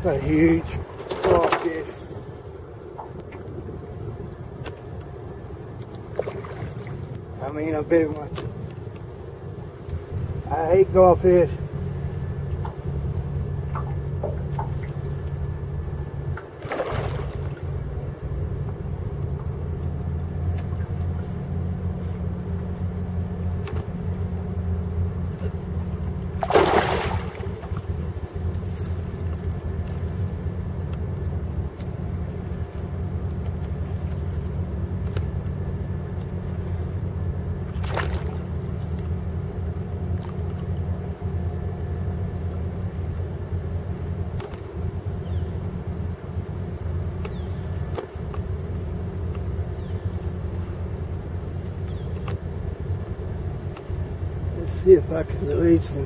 It's a huge crawfish. I mean a big one. I hate goldfish. See if I can release him.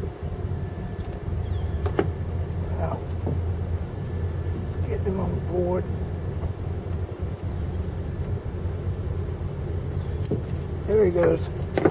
Wow. Get him on board. There he goes.